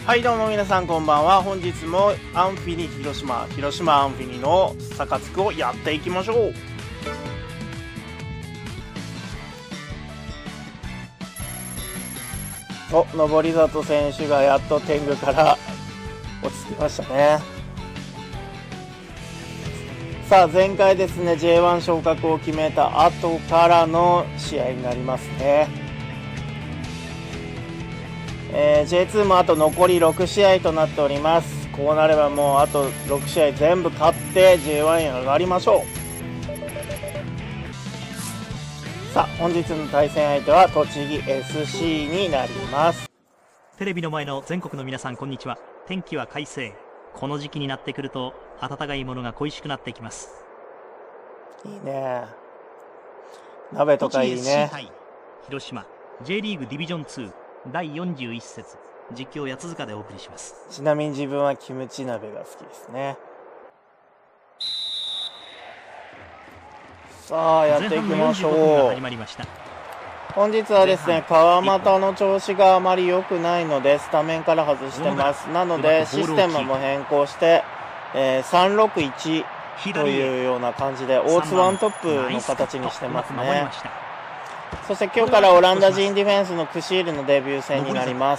はい、どうも皆さんこんばんは。本日もアンフィニ広島アンフィニのサカツクをやっていきましょう。登里選手がやっと天狗から落ち着きましたね。さあ、前回ですね J1 昇格を決めた後からの試合になりますね。J2 もあと残り6試合となっております。こうなればもうあと6試合全部勝って J1 へ上がりましょう。さあ、本日の対戦相手は栃木 SC になります。 テレビの前の全国の皆さん、こんにちは。天気は快晴。この時期になってくると温かいものが恋しくなってきます。 いいね、鍋とかいいね。 広島 J リーグディビジョン2第41節、実況八つ塚でお送りします。 ちなみに自分はキムチ鍋が好きですね。さあ、やっていきましょう。本日はですね、川又の調子があまり良くないのでスタメンから外してます。なのでシステムも変更して、361というような感じでオーツワントップの形にしてますね。そして今日からオランダ人ディフェンスのクシールのデビュー戦になります。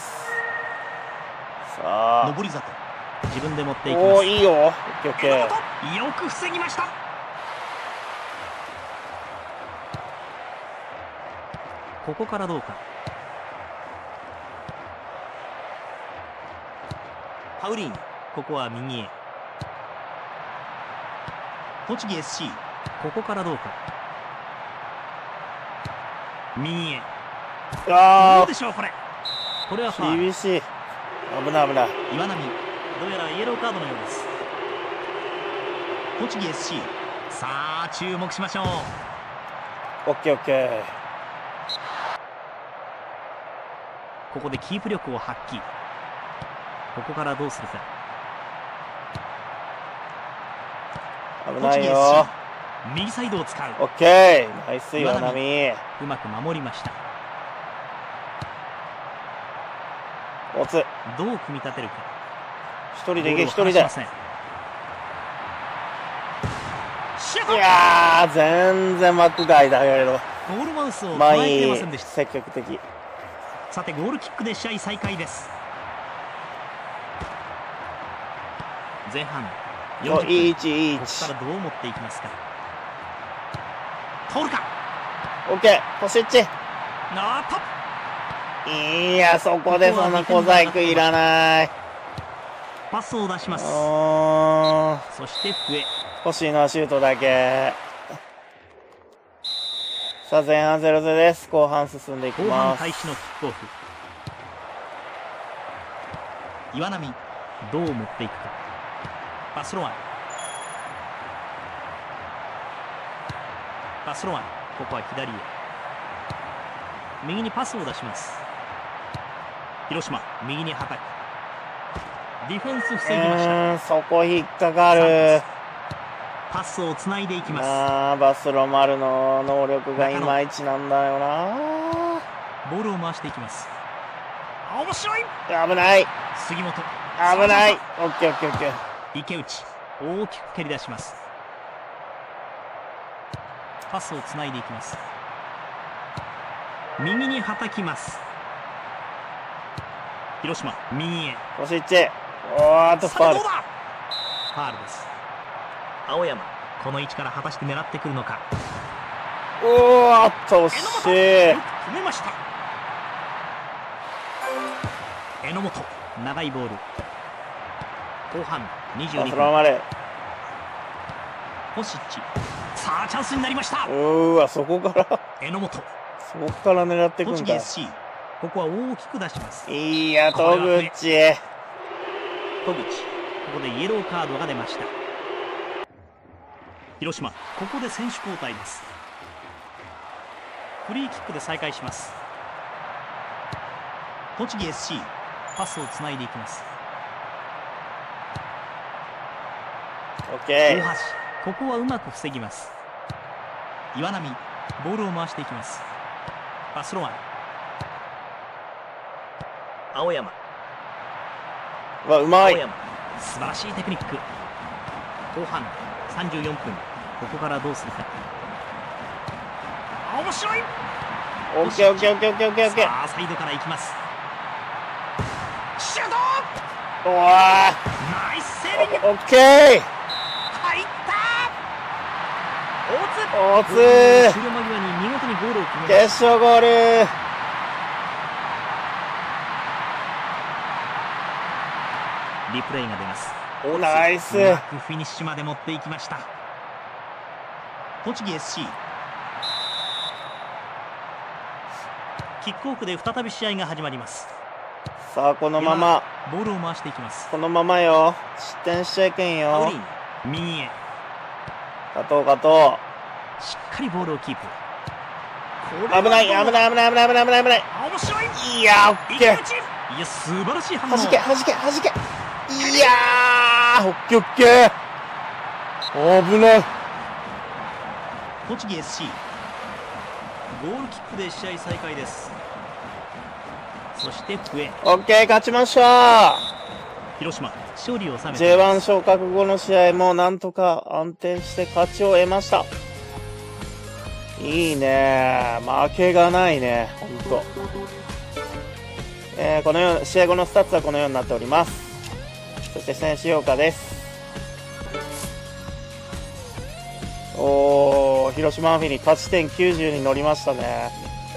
さあ、 自分で持っていきます。 おー、いいよ。オッケーオッケー。 よく防ぎました。ここからどうか。パウリーン、ここは右へ。栃木 SC、ここからどうか。右へ。どうでしょうこれ。これはファウル。 厳しい。危ない危ない。 岩波、どうやらイエローカードのようです。栃木 SC、さあ注目しましょう。 オッケーオッケー。 ここでキープ力を発揮。ここからどうするか。 危ないよ。 右サイドを使う。 オッケー、ナイス岩波。 うまく守りました。 オツ、 どう組み立てるか。 一人でいけ、一人で。いやー、全然枠外だけどゴールマウスを捉えていませんでした。 積極的。 さて、ゴールキックで試合再開です。前半40分、 いい位置、いい位置。 ここからどう持っていきますか。通るか。 オッケー、コシッチ。いや、そこでそんな小細工いらない。 パスを出します。そして笛。 欲しいのはシュートだけ。さあ、前半 0-0 です。後半進んでいきます。 後半開始のキックオフ。岩波、どう持っていくか。バスロワン、ここは左へ。右にパスを出します。広島、右にはたく。ディフェンス防ぎました。 そこ引っかかる。 パスをつないでいきます。 バスロマルの能力がいまいちなんだよな。 ボールを回していきます。面白い。 危ない。 杉本、 危ない。オッケーオッケーオッケー。 池内、大きく蹴り出します。パスをつないでいきます。右にはたきます。広島、右へ。 コシッチ。おーっとファウル。 ファウルです。青山、この位置から果たして狙ってくるのか。 おーっと惜しい。 決めました。榎本、長いボール。後半22分。ホシッチ、さあチャンスになりました。 そこから榎本、 そこから狙ってくんだ。 栃木 SC、ここは大きく出します。 いや、戸口、 ここでイエローカードが出ました。広島、ここで選手交代です。フリーキックで再開します。栃木 SC、パスをつないでいきます。 オッケー。 大橋、ここはうまく防ぎます。岩波、ボールを回していきます。バスロワン、青山、 わ、うまい。 素晴らしいテクニック。後半34分、ここからどうするか。面白い。 オッケーオッケーオッケーオッケーオッケーオッケー。 さあサイドから行きます。シュート。 うわナイスセービング。 オッケー。 入った。 大津。 終了間際に見事にゴールを決めました。 決勝ゴール。 リプレイが出ます。 ナイス。 うまくフィニッシュまで持っていきました。栃木 SC。キックオフで再び試合が始まります。 さあこのままボールを回していきます。 このままよ。失点しちゃいけんよ。 右へ。 加藤加藤。 しっかりボールをキープ。 危ない危ない危ない危ない危ない危ない危ない。 面白い。 いや、オッケー。 いや、素晴らしい反応。 弾け弾け弾け。いやー、オッケーオッケー。危ない。 栃木 SC。ゴールキックで試合再開です。そして笛。 オッケー、勝ちました。 広島勝利を収めて J1 昇格後の試合もなんとか安定して勝ちを得ました。いいね、負けがないね、ほんと。このよう試合後のスタッツはこのようになっております。そして選手評価です。おー、広島アンフィに勝ち点90に乗りましたね。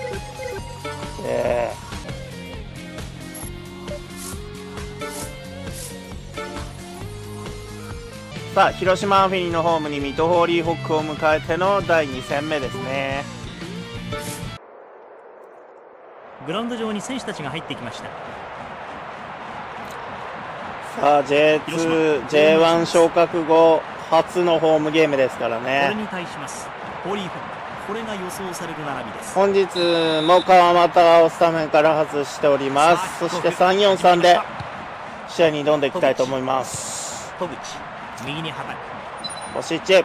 さあ、広島アンフィニのホームに水戸ホーリーホックを迎えての第2戦目ですね。 グラウンド上に選手たちが入ってきました。 さあ J1 昇格後初のホームゲームですからね。 これに対しますホーリーホック、これが予想される並びです。 本日も川又をスタメンから外しております。そして 3-4-3 で試合に挑んでいきたいと思います。 戸口右にはたく。 ポシッチ。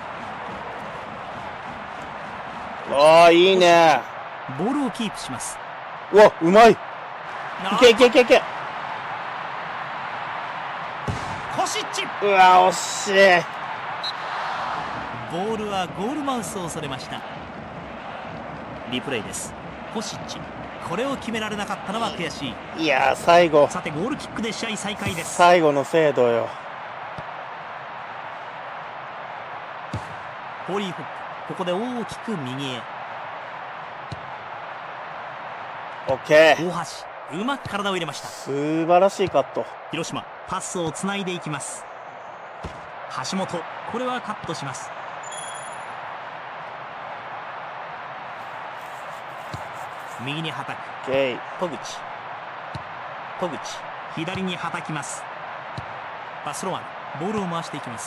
ああ、いいね。 ボールをキープします。 うわ、うまい。いけいけいけいけ。 コシッチ。 うわ、惜しい。 ボールはゴールマウスをそれました。リプレイです。コシッチ、これを決められなかったのは悔しい。 いや、最後。 さてゴールキックで試合再開です。 最後の精度よ。 ホーリーホック、ここで大きく右へ。 オッケー。 大橋、うまく体を入れました。 素晴らしいカット。 広島パスをつないでいきます。橋本、これはカットします。右にはたく。戸口、左にはたきます。バスロワン、ボールを回していきます。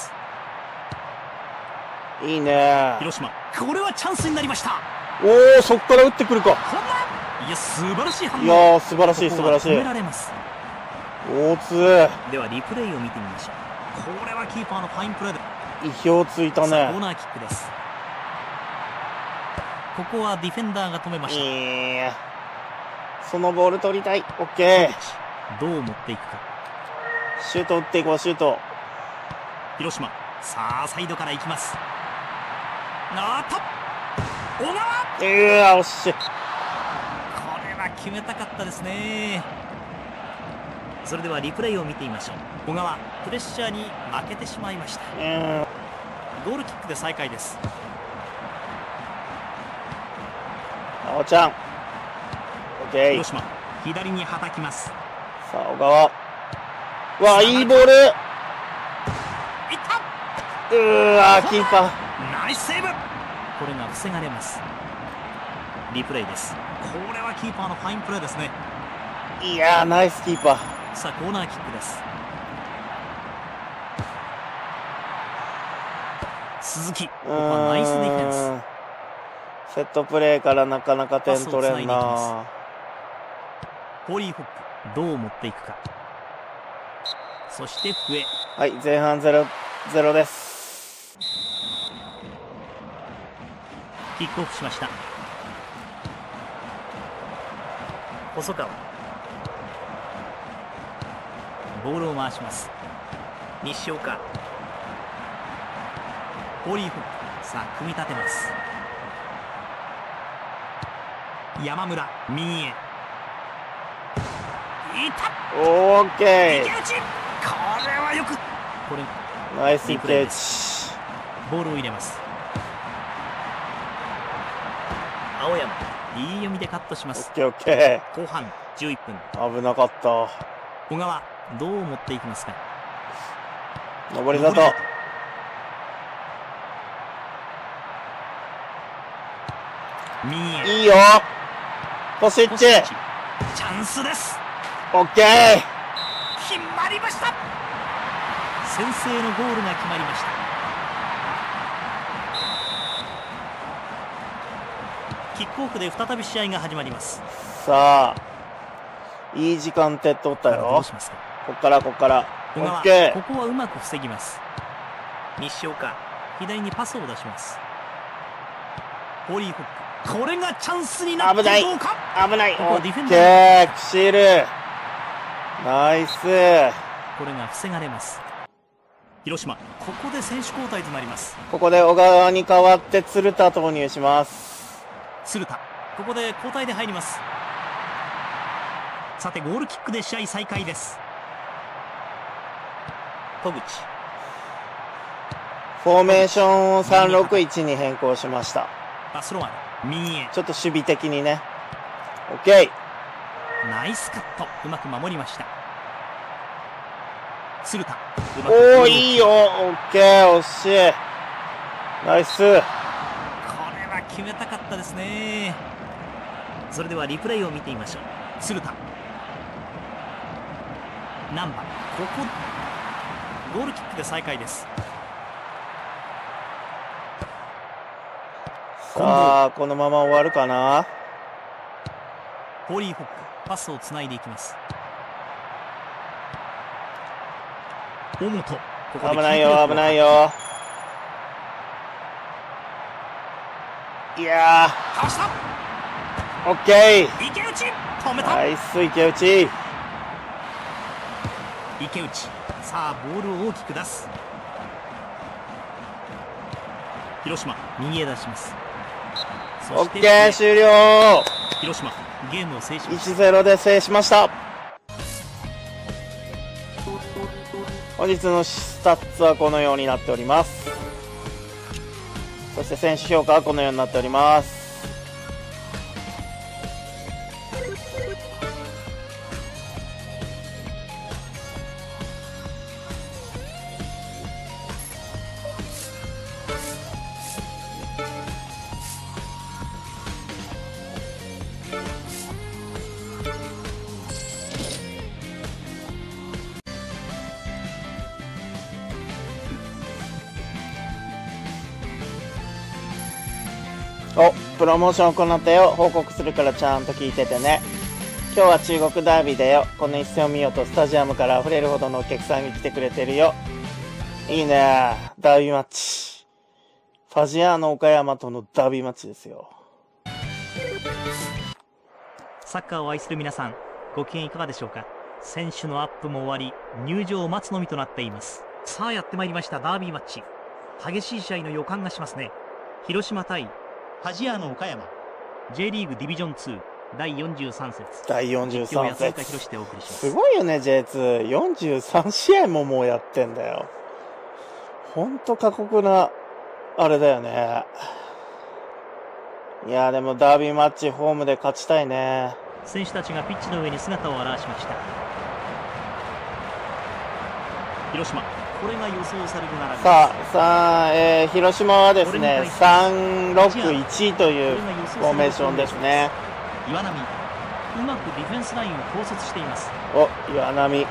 いいね。 広島、これはチャンスになりました。 おお、そこから打ってくるか。 いや、素晴らしい反応。 いや、素晴らしい素晴らしい。 止められます。 大津。 ではリプレイを見てみましょう。これはキーパーのファインプレーで意表ついたね。 コーナーキックです。ここはディフェンダーが止めました。 そのボール取りたい。オッケー。どう持っていくか。 シュート打っていこう。シュート。 広島、さあサイドから行きます。あっと小川。 惜しい。 これは決めたかったですね。それではリプレイを見てみましょう。小川、プレッシャーに負けてしまいました。ゴールキックで再開です。 青ちゃん。オッケー。 広島、左にはたきます。 さあ小川。うわ、いいボール。いった。キーパー。 ナイスセーブ。これが防がれます。リプレイです。これはキーパーのファインプレーですね。 いやー、ナイスキーパー。 さあコーナーキックです。鈴木、ここはナイスディフェンス。 セットプレーからなかなか点取れんな。 ホーリーホック、どう持っていくか。そして笛。 はい、前半 0-0 です。 キックオフしました。細川、 ボールを回します。西岡、ホーリーホック、さあ組み立てます。山村、右へ、いた、 オーケー、 池内、これはよく、これナイス池内、 ボールを入れます。青山、いい読みでカットします。 オッケーオッケー。後半11分、 危なかった。 小川、どう持っていきますか。 上り里、 右へ、 いいよ、コシッチ、 チャンスです。 オッケー、 決まりました。先制のゴールが決まりました。キックオフで再び試合が始まります。 さあ、いい時間点取ったよ。 どうしますか。 こっからこっから。オッケー。 ここはうまく防ぎます。西岡、左にパスを出します。ホーリーホック、これがチャンスになってどうか。 危ない。 ここはディフェンダー。クシール。ナイス。 これが防がれます。広島、ここで選手交代となります。 ここで小川に代わって鶴田投入します。 鶴田、ここで交代で入ります。さてゴールキックで試合再開です。戸口、 フォーメーションを 361 に変更しました。 バスロマン、右へ、 ちょっと守備的にね。オッケー、ナイスカット、うまく守りました。鶴田、 おお、いいよ、オッケー、惜しい、ナイス。これは決めたかったですね。それではリプレイを見てみましょう。鶴田、ナンバー、ここゴールキックで再開です。 さあ、このまま終わるかな。 ホーリーホック、パスをつないでいきます。大本、ここで危ないよ、危ないよ。いやー、 倒した。 オッケー。 池内、止めた。 ナイス、池内。 池内、さあボールを大きく出す。広島、右へ出します。 オッケー、終了。 広島、ゲームを制しました。 1-0 で制しました。本日のスタッツはこのようになっております。そして選手評価はこのようになっております。プロモーション行ったよ。報告するからちゃんと聞いててね。今日は中国ダービーだよ。この一戦を見ようとスタジアムから溢れるほどのお客さんが来てくれてるよ。いいね。ダービーマッチ。ファジアーノ岡山とのダービーマッチですよ。 サッカーを愛する皆さん、ご機嫌いかがでしょうか。選手のアップも終わり、入場を待つのみとなっています。さあやってまいりましたダービーマッチ。激しい試合の予感がしますね。広島対ファジアーノ岡山、 J リーグディビジョン2第43節、 第43節。 すごいよね J2。43試合ももうやってんだよ。ほんと過酷なあれだよね。いやでもダービーマッチホームで勝ちたいね。 選手たちがピッチの上に姿を現しました。広島、これが予想される並びです。 さあ、広島はですね、361というフォーメーションですね。 岩波、うまくディフェンスラインを統率しています。 お、岩波。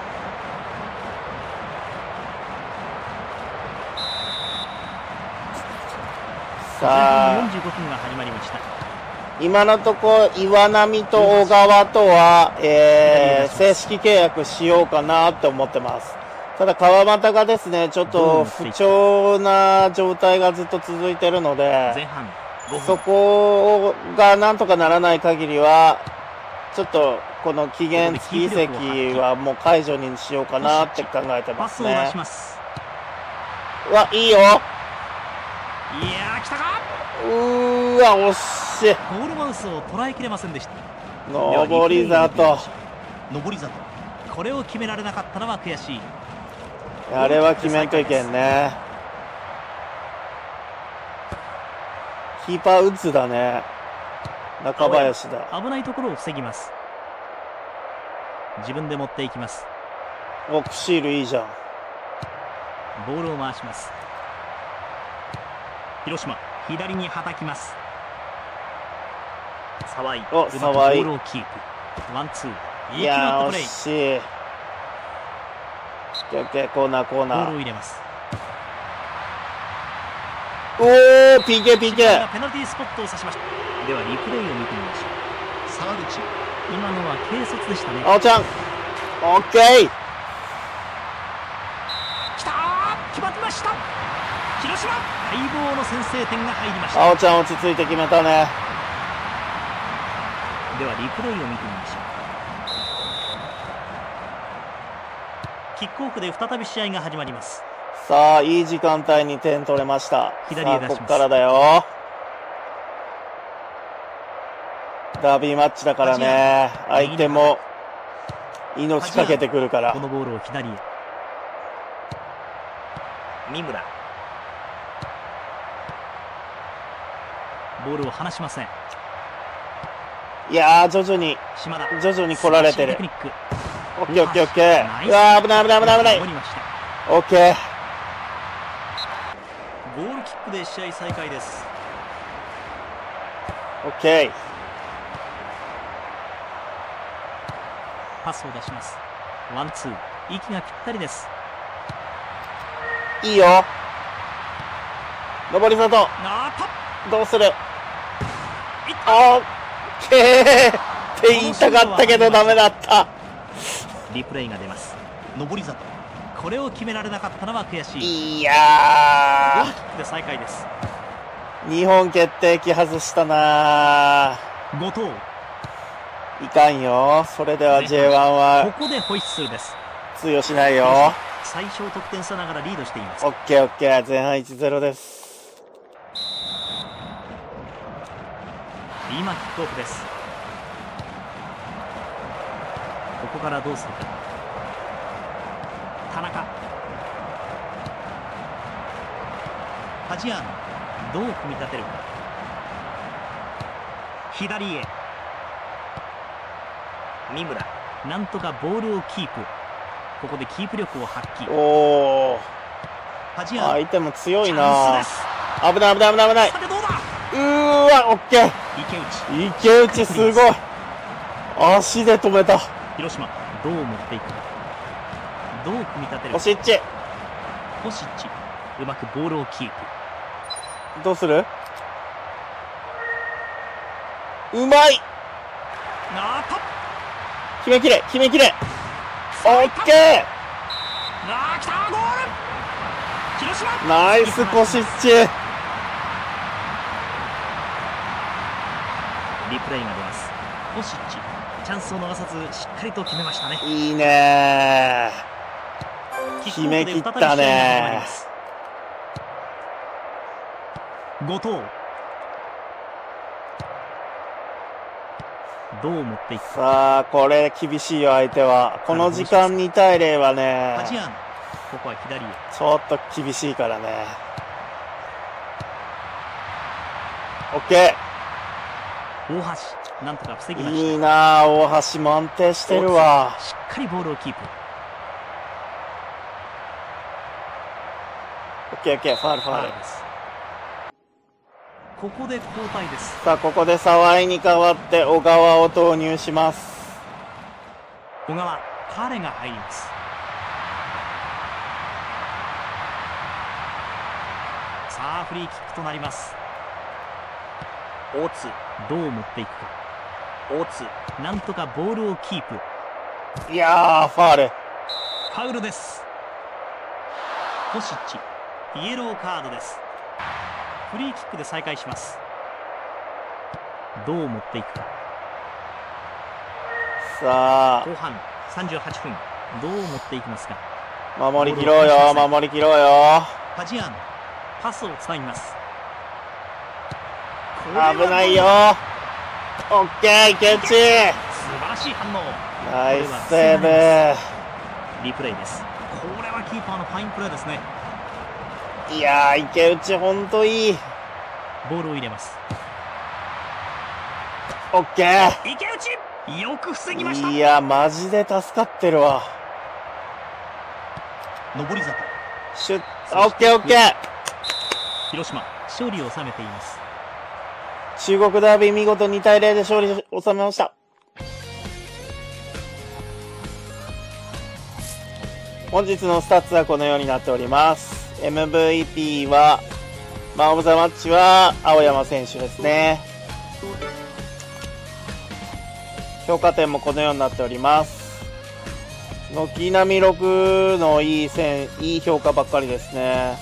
さあ、 45分が始まりました。 今のところ岩波と小川とは、正式契約しようかなって思ってます。ただ川又がですね、ちょっと不調な状態がずっと続いているので、そこがなんとかならない限りはちょっとこの期限付き移籍はもう解除にしようかなって考えてますね。うわ、いいよ。いやー、来たか。 わ、惜しい。 ゴールマウスを捉えきれませんでした。 上り里。 これを決められなかったのは悔しい。 あれは決めんといけんね。キーパー打つだね。中林だ。 危ないところを防ぎます。自分で持っていきます。 オクシールいいじゃん。 ボールを回します。広島、左にはたきます。沢井、ボールをキープ。ワンツー。 いやー、惜しい。コーナー。 ボールを入れます。 おー、PK。 ペナルティースポットを指しました。ではリプレイを見てみましょう。沢口、今のは軽率でしたね。 青ちゃん、オッケー。 きたー、決まりました。広島、待望の先制点が入りました。 青ちゃん落ち着いて決めたね。 ではリプレイを見てみましょう。キックオフで再び試合が始まります。 さあ、いい時間帯に点取れました。 左へ出します。 ここからだよ。ダービーマッチだからね。相手も命かけてくるから。 このボールを左へ。三村。ボールを離しません。 いやー、徐々に来られてる。オッケー。うわー、危ない。オッケー。 ゴールキックで試合再開です。 オッケー。 パスを出します。ワンツー。息がぴったりです。 いいよ。上り里。どうする。オッケーって言いたかったけどダメだった。 リプレイが出ます。上り里。これを決められなかったのは悔しい。 いやー、 ゴールキックで再開です。 日本決定機外したな。 後藤。 いかんよ。それでは J1 はここでホイッスルです。 通用しないよ。 最小得点差ながらリードしています。 オッケー。前半 1-0 です。 今キックオフです。ここからどうするか。田中。ファジアーノ、どう組み立てるか。左へ。三村、なんとかボールをキープ。ここでキープ力を発揮。 おー、 ファジアーノ、 相手も強いな。危ない。 さてどうだ。 うーわ、オッケー。池内すごい。足で止めた。 広島、どう持っていくか。どう組み立てるか。 星っち、 うまくボールをキープ。 どうする。うまい。決めきれ。オッケー。 来た、ゴール。広島、 ナイスコシッチ。 リプレイが出ます。コシッチ、チャンスを逃さずしっかりと決めましたね。 いいねー。決めきったねー。後藤、どう持っていく。 さあ、これ厳しいよ、相手は。この時間2対0はね、 ここは左へ。 ちょっと厳しいからね。オッケー。大橋、なんとか防ぎました。 いいな、大橋も安定してるわ。 しっかりボールをキープ。 オッケー、ファウルです。 ここで交代です。 さあ、ここで沢井に代わって小川を投入します。 小川、彼が入ります。さあ、フリーキックとなります。大津、どう持っていくか。大津、なんとかボールをキープ。 いやー、ファウルです。コシッチ、イエローカードです。フリーキックで再開します。どう持っていくか。 さあ後半38分、どう持っていきますか。 守り切ろうよ、守り切ろうよ。 ファジアーノ、パスをつなぎます。 危ないよ。オッケー、池内。素晴らしい反応。 ナイスセーブ。 リプレイです。これはキーパーのファインプレーですね。 いやー、池内ほんといい。 ボールを入れます。 オッケー。 池内、よく防ぎました。 いや、マジで助かってるわ。 上り坂。 シュッ、オッケーオッケー。 広島、勝利を収めています。 中国ダービー見事2対0で勝利を収めました。本日のスタッツはこのようになっております。MVP は、マンオブザマッチは青山選手ですね。評価点もこのようになっております。軒並み6のいい評価ばっかりですね。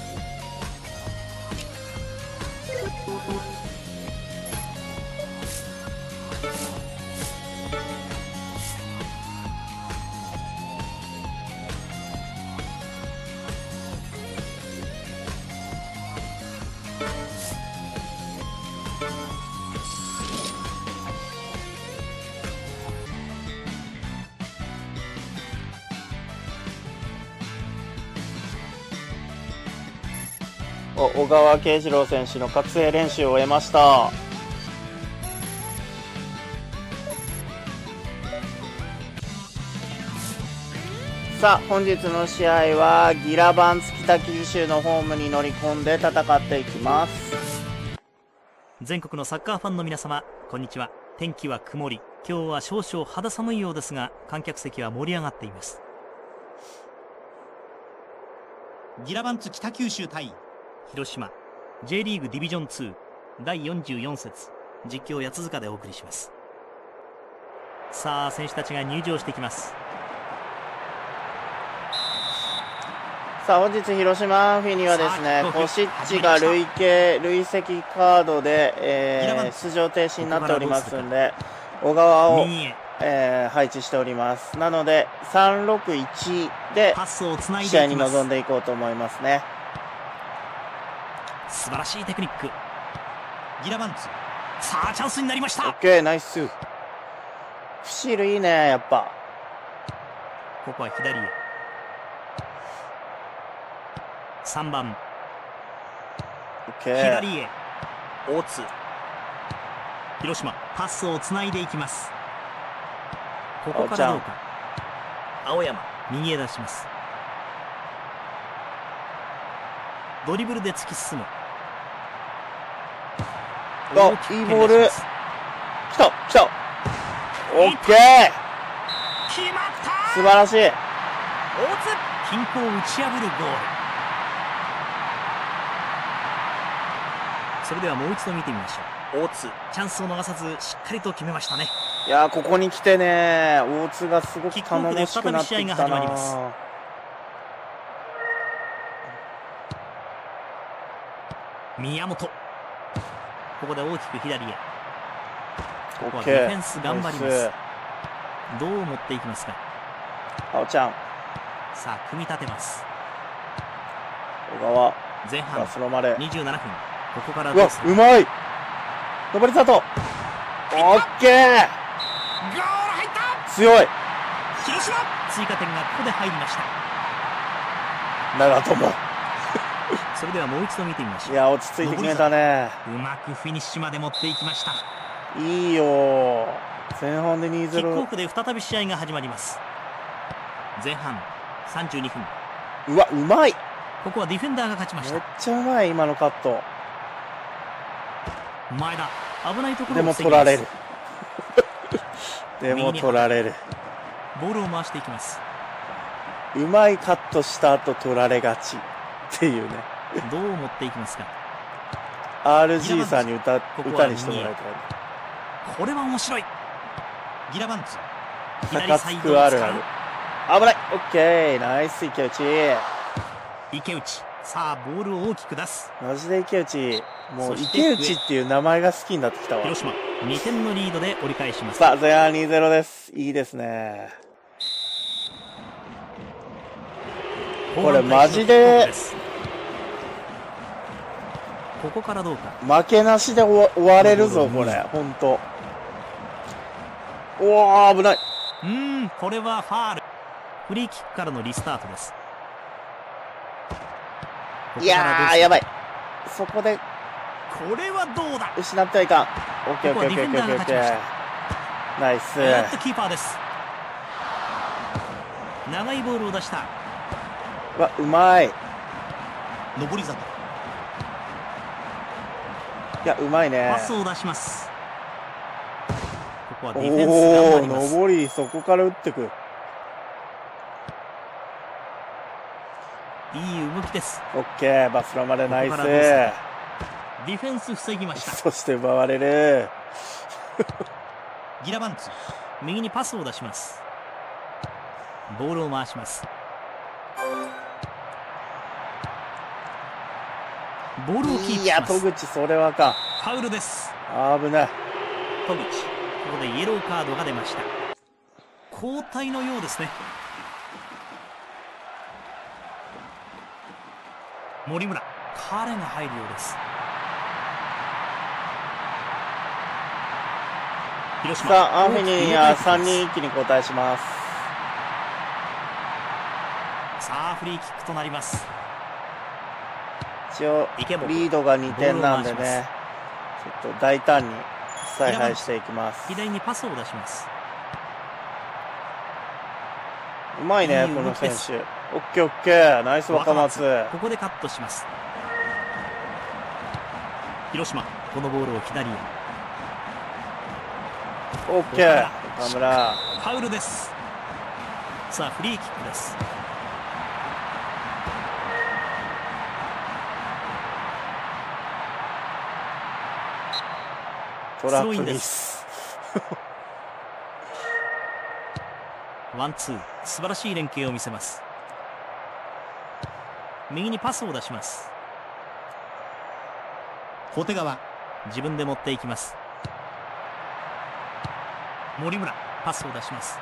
小川慶次郎選手の覚醒練習を終えました。さあ、本日の試合はギラバンツ北九州のホームに乗り込んで戦っていきます。 全国のサッカーファンの皆様、こんにちは。天気は曇り、今日は少々肌寒いようですが、観客席は盛り上がっています。ギラバンツ北九州対広島 J リーグディビジョン2第44節、実況八塚でお送りします。さあ、選手たちが入場してきます。 さあ、本日広島アンフィにはですね、コシッチが累積カードで、出場停止になっておりますので、小川を、配置しております。なので 361 で試合に臨んでいこうと思いますね。 素晴らしいテクニック。ギラバンツ、さあチャンスになりました。 オッケー、ナイス。フシールいいね、やっぱ。 ここは左へ。3番、 オッケー、 左へ。大津、広島パスをつないでいきます。ここからどうか。青山、右へ出します。ドリブルで突き進む。 いいボール。来た。オッケー。 決まった。 素晴らしい。 大津、均衡を打ち破るゴール。それではもう一度見てみましょう。大津、チャンスを逃さずしっかりと決めましたね。 いやー、ここに来てね、大津がすごく頼もしくなってきたな。 宮本、ここで大きく左へ。ここはディフェンス頑張ります。どう持っていきますか。 青ちゃん、 さあ組み立てます。 小川、 前半27分、ここからどうする。うまい。上り里、オッケー。 ゴール入った。 強い。 広島、追加点がここで入りました。 長友それではもう一度見てみましょう。 いや、落ち着いて決めたね。 うまくフィニッシュまで持っていきました。 いいよ。前半で 2-0。 キックオフで再び試合が始まります。前半32分。 うわ、うまい。 ここはディフェンダーが勝ちました。 めっちゃうまい、今のカット。 前田、危ないところでも取られるでも取られる。 ボールを回していきます。 うまいカットした後取られがちっていうね。 どう持っていきますか。 RG さんに歌にしてもらいたい。 これは面白い。ギラバンツ、 左サイドを使う。危ない。オッケー、ナイス池内。 池内、 さあボールを大きく出す。 マジで池内、もう池内っていう名前が好きになってきたわ。 広島2点のリードで折り返します。 さあ前半 2-0 です。いいですね。これマジでここからどうか。 負けなしで終われるぞこれ。本当。おお危ない。 これはファール。フリーキックからのリスタートです。 いやーやばい。そこでこれはどうだ。 失ってはいかん。オッケーオッケーオッケーオッケーオッケー。ナイス。 キーパーです。長いボールを出した。 わ、うまい。 上り里。 いや、うまいね。 パスを出します。ここはディフェンス頑張ります。 上り、そこから打ってく。 いい動きです。 オッケー、バスラまでナイス。 ディフェンス防ぎました。 そして奪われる。 ギラバンツ、右にパスを出します。ボールを回します。ボールをキープします。 いや、戸口、それはか。 ファウルです。 危ない。 戸口、ここでイエローカードが出ました。交代のようですね。森村、彼が入るようです。広島、 さあ、アンフィニーや3人一気に交代します。 さあ、フリーキックとなります。 一応、リードが2点なんでね、ちょっと大胆に采配していきます。 左にパスを出します。 うまいね、この選手。オッケーオッケー、ナイス若松。 ここでカットします。広島、このボールを左へ。 オッケー、岡村。 ファウルです。さあ、フリーキックです。 トラップミス。 ワンツー、素晴らしい連携を見せます。右にパスを出します。小手側、自分で持っていきます。森村、パスを出します。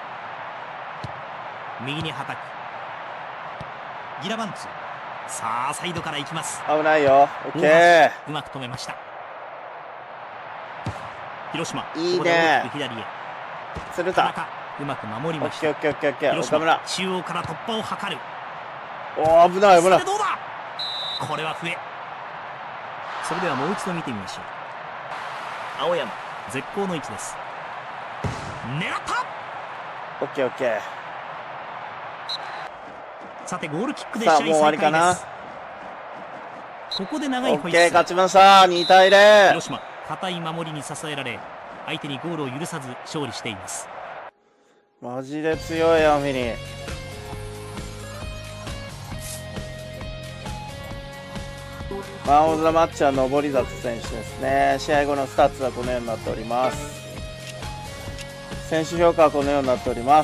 右にはたく。ギラバンツ、さあサイドから行きます。 危ないよ。オッケー。 うまく止めました。広島、 いいね。 ここで大きく左へ。 鶴田、 うまく守りました。 オッケーオッケーオッケー。 広島、中央から突破を図る。 おお、危ない危ない。 どうだ。これは笛。それではもう一度見てみましょう。青山、絶好の位置です。狙った。 オッケーオッケー。 さてゴールキックで試合再開です。 さあもう終わりかな。 ここで長いホイッスル。 オッケー、勝ちました。2対0。 広島、堅い守りに支えられ、相手にゴールを許さず勝利しています。 マジで強いアンフィニー。マン・オブ・ザ・マッチは登里選手ですね。試合後のスタッツはこのようになっております。選手評価はこのようになっております。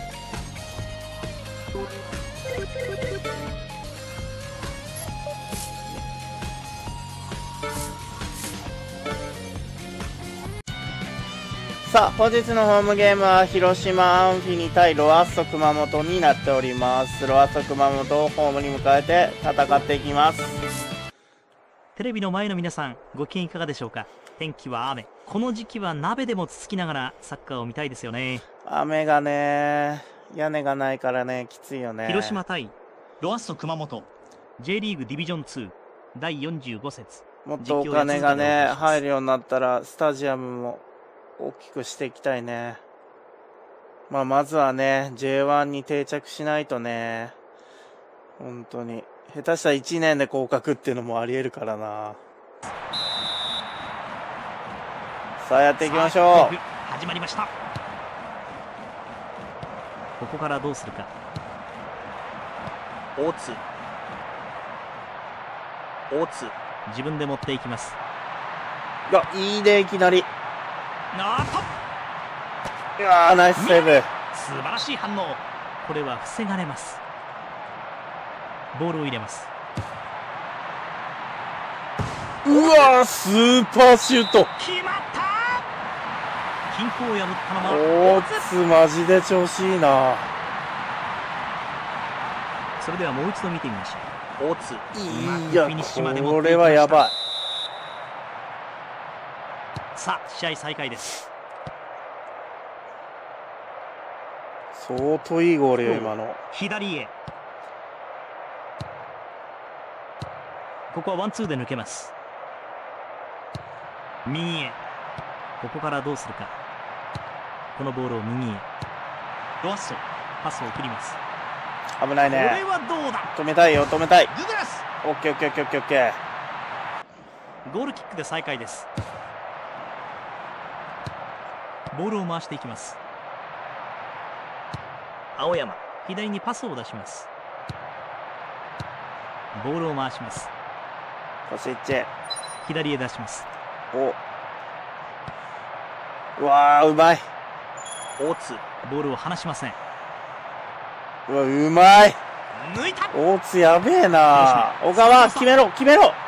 さあ、本日のホームゲームは広島アンフィニ対ロアッソ熊本になっております。ロアッソ熊本をホームに迎えて戦っていきます。 テレビの前の皆さん、ご機嫌いかがでしょうか。天気は雨。この時期は鍋でもつつきながらサッカーを見たいですよね。 雨がね、屋根がないからね、きついよね。 広島対ロアッソ熊本 J リーグディビジョン2第45節。 もっとお金がね入るようになったらスタジアムも大きくしていきたいね。まあまずはね J1 に定着しないとね、本当に下手したら1年で降格っていうのもありえるからな。さあやっていきましょう。 始まりました。ここからどうするか。大津、自分で持っていきます。 いや、いいね、いきなり。いやー、ナイスセーブ。 素晴らしい反応。これは防がれます。ボールを入れます。 うわー、スーパーシュート。 決まった。均衡を破ったのは大津、マジで調子いいな。 それではもう一度見てみましょう。大津、 いや、これはやばい。 さあ試合再開です。 相当いいゴールよ今の。 左へ。ここはワンツーで抜けます。右へ。ここからどうするか。このボールを右へ。ロアッソ、パスを送ります。 危ないね。 これはどうだ。 止めたいよ、止めたい。 ドゥグラス。 オッケーオッケーオッケーオッケーオッケー。 ゴールキックで再開です。ボールを回していきます。青山、左にパスを出します。ボールを回します。 コシッチ、 左へ出します。 うわー、うまい。 大津、ボールを離しません。 うわ、うまい。 抜いた。 大津やべえな。小川、決めろ決めろ。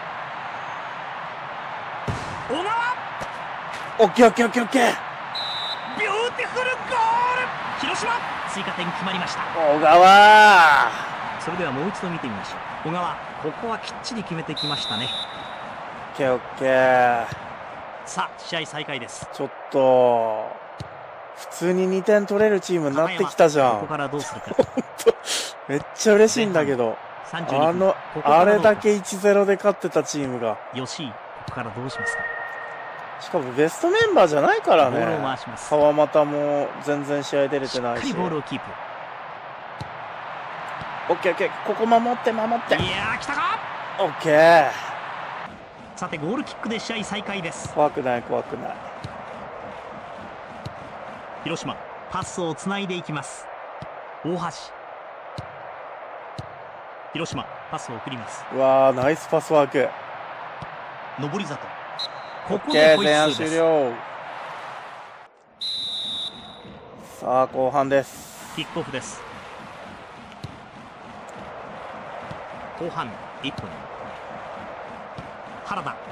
小川、 オッケーオッケーオッケーオッケー。 ビューティフルゴール。広島、追加点決まりました。 小川。 それではもう一度見てみましょう。小川、ここはきっちり決めてきましたね。 オッケーオッケー。 さあ試合再開です。 ちょっと普通に2点取れるチームになってきたじゃん。 ここからどうするか。 めっちゃ嬉しいんだけど、あれだけ 1-0 で勝ってたチームが。 吉井、ここからどうしますか。 しかもベストメンバーじゃないからね。 ボールを回します。 川又も全然試合出れてないし。 しっかりボールをキープ。 オッケーオッケー、ここ守って守って。 いやー、来たか。 オッケー。 さてゴールキックで試合再開です。 怖くない怖くない。 広島、パスをつないでいきます。大橋、広島、パスを送ります。 うわー、ナイスパスワーク。 上里、ここでホイッスルです。 前半終了。さあ後半です。 キックオフです。後半1分。原田、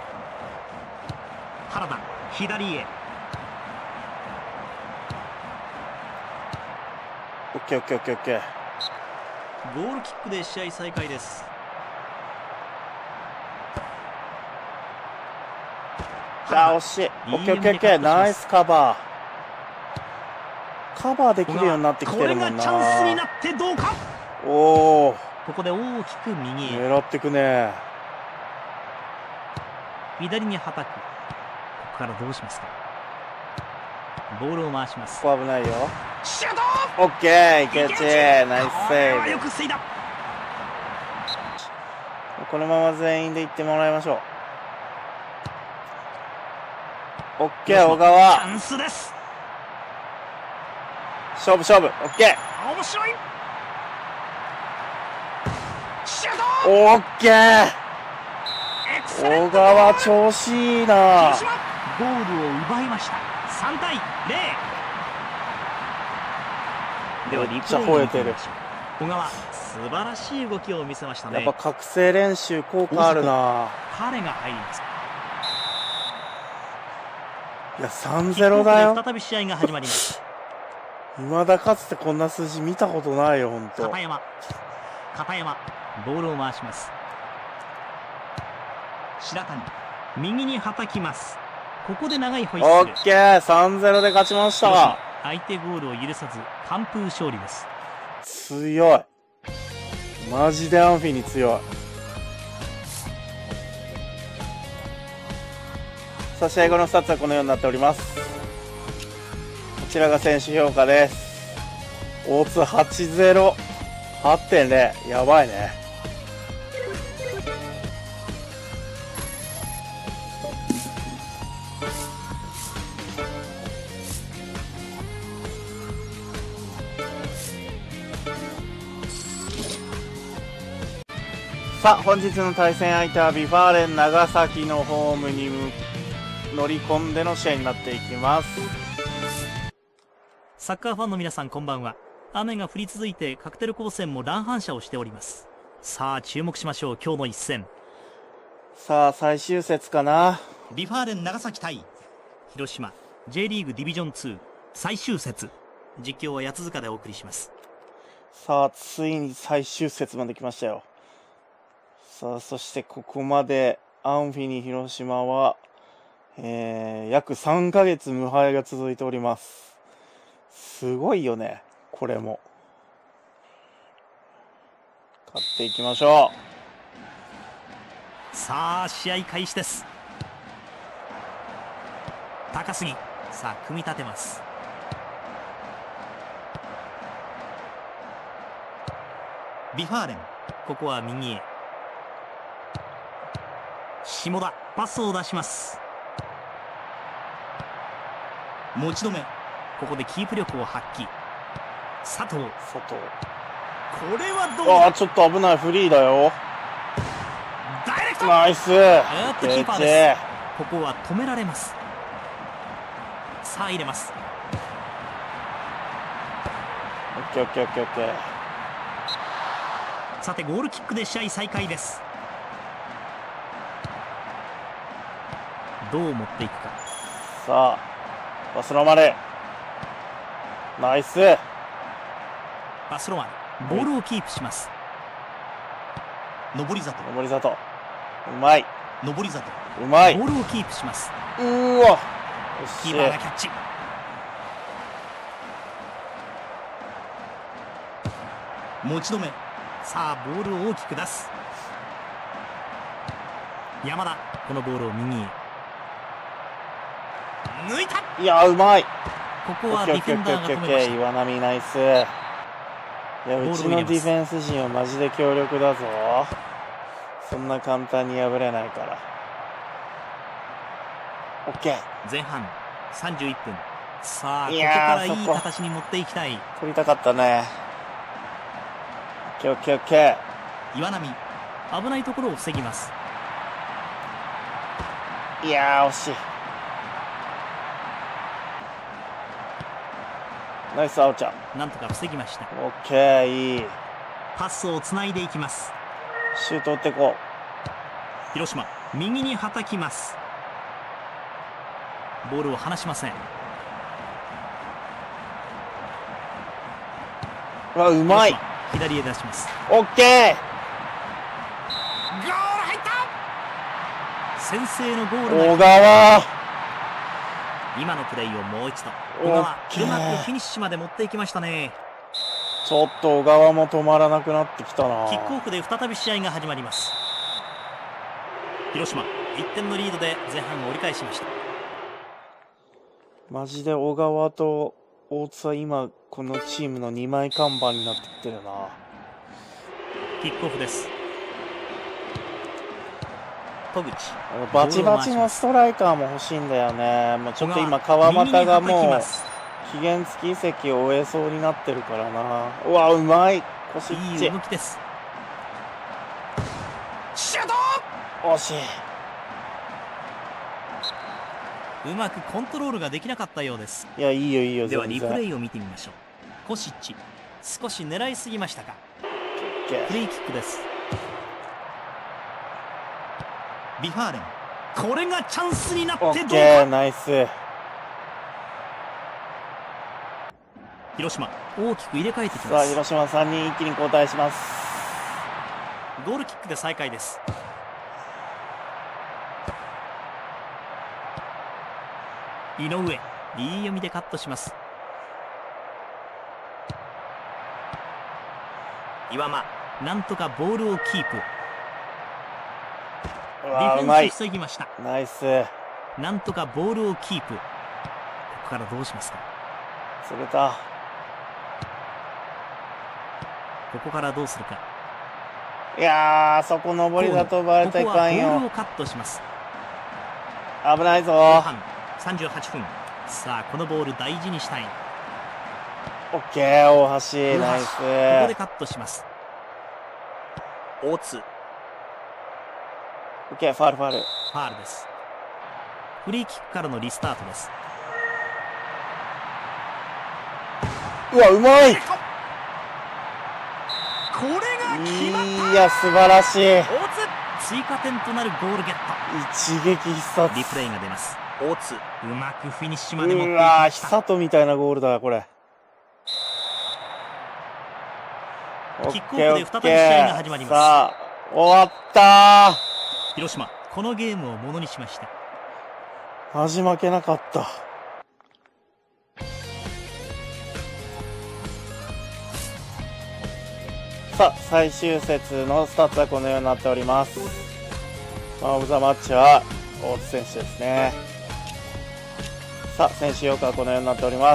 左へ。 オッケーオッケーオッケーオッケー。 ゴールキックで試合再開です。 あ、惜しい。オッケーオッケーオッケー。ナイスカバー。カバーできるようになってきてるもんな。 これがチャンスになってどうか。 おお。 ここで大きく右へ。 狙ってくね。 左にはたく。ここからどうしますか。ボールを回します。 ここ危ないよ。 シュート。 オッケー、池内、ナイスセーブ。 よく防いだ。 このまま全員で行ってもらいましょう。オッケー、小川。 チャンスです。 勝負勝負。オッケー。面白い。シュート。 オッケー。小川調子いいな。 ゴールを奪いました。3対0。ではリプレイを見てみましょう。小川、素晴らしい動きを見せましたね。 やっぱ覚醒練習効果あるな。 彼が入ります。 いや 3-0 だよ。 再び試合が始まります。 未だかつてこんな数字見たことないよ本当。 片山、ボールを回します。白谷、右にはたきます。ここで長いホイッスル。 オッケー、3-0で勝ちました。 相手ゴールを許さず完封勝利です。 強い。マジでアンフィに強い。さあ試合後のスタッツはこのようになっております。こちらが選手評価です。大津 8-0、8.0、やばいね。さあ本日の対戦相手はビファーレン長崎のホームに乗り込んでの試合になっていきます。 サッカーファンの皆さんこんばんは。雨が降り続いてカクテル光線も乱反射をしております。さあ注目しましょう。今日の一戦さあ最終節かな。 ビファーレン長崎対広島 J リーグディビジョン2最終節。実況は八塚でお送りします。 さあついに最終節まで来ましたよ。さあそしてここまでアンフィニ広島は、約3ヶ月無敗が続いております。すごいよねこれも。勝っていきましょう。さあ試合開始です。高杉、さあ組み立てます。ビファーレン、ここは右へ。下田、パスを出します。持ち止め、ここでキープ力を発揮。佐藤、これはどうだ。 ちょっと危ない。フリーだよ。 ダイレクト。 ナイス。 キーパーです。ここは止められます。さあ入れます。 オッケー。 さてゴールキックで試合再開です。どう持っていくか。 さあバスロマル、ナイス。 バスロマル、ボールをキープします。上里、 うまい。うまい。 ボールをキープします。 うーわ、 キーパーがキャッチ。持ち止め。さあボールを大きく出す。山田、このボールを右へ抜いた。 いやうまい。 ここはディフェンダーが止めました。 岩波ナイス。いやうちのディフェンス陣はマジで強力だぞ。そんな簡単に破れないから。オッケー。 前半31分。さあここからいい形に持っていきたい。 取りたかったね。オッケー。 岩波、危ないところを防ぎます。 いや惜しい。ナイス。青ちゃん、 なんとか防ぎました。 オッケー、いい。 パスをつないでいきます。 シュート打ってこう。広島、右にはたきます。ボールを離しません。 うまい。 左へ出します。 オッケー。 ゴール入った。先制のゴール。 小川、 今のプレーをもう一度。小川、うまくフィニッシュまで持っていきましたね。 ちょっと小川も止まらなくなってきたな。 キックオフで再び試合が始まります。広島1点のリードで前半を折り返しました。 マジで小川と大津は今このチームの2枚看板になってきてるな。 キックオフです。戸口、 バチバチのストライカーも欲しいんだよね。もうちょっと今川又がもう期限付き移籍を終えそうになってるからな。うわうまい。腰っち。 いい動きです。シュート。 惜しい。 うまくコントロールができなかったようです。 いやいいよ。 ではリプレイを見てみましょう。コシッチ、少し狙いすぎましたか。フリーキックです。ビファーレン、これがチャンスになってどうか。 ナイス。 広島大きく入れ替えてきます。 さあ広島3人一気に交代します。 ゴールキックで再開です。井上、いい読みでカットします。岩間、なんとかボールをキープ。ディフェンス防ぎました。 ナイス。 なんとかボールをキープ。ここからどうしますか。 釣れた。 ここからどうするか。 いやー、そこ上りだと奪われたらいかんよ。 ここはボールをカットします。 危ないぞ。 後半38分。さあこのボール大事にしたい。 オッケー、大橋ナイス。ここでカットします。大津、 オッケー、ファール。 ファールです。フリーキックからのリスタートです。 うわ、うまい。 これが決まった。 いや素晴らしい。 大津、 追加点となるゴールゲット。 一撃必殺。 リプレイが出ます。大津、うまくフィニッシュまで持っていきうわー、 ました。 久人みたいなゴールだこれ。 キックオフで再び試合が始まります。 さあ終わったー。 広島、このゲームをものにしました。 マジ負けなかった。さあ最終節のスタッツはこのようになっております。マンオブザマッチは大津選手ですね。さあ選手評価はこのようになっております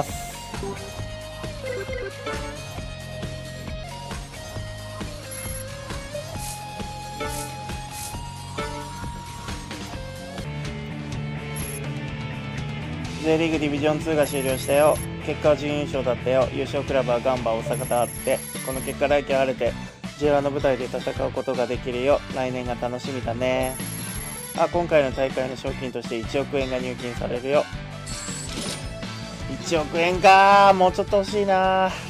。J リーグディビジョン2が終了したよ。結果は準優勝だったよ。優勝クラブはガンバ大阪とあって、この結果来季晴れて J1 の舞台で戦うことができるよ。来年が楽しみだね。今回の大会の賞金として1億円が入金されるよ。1億円かー、もうちょっと欲しいなー。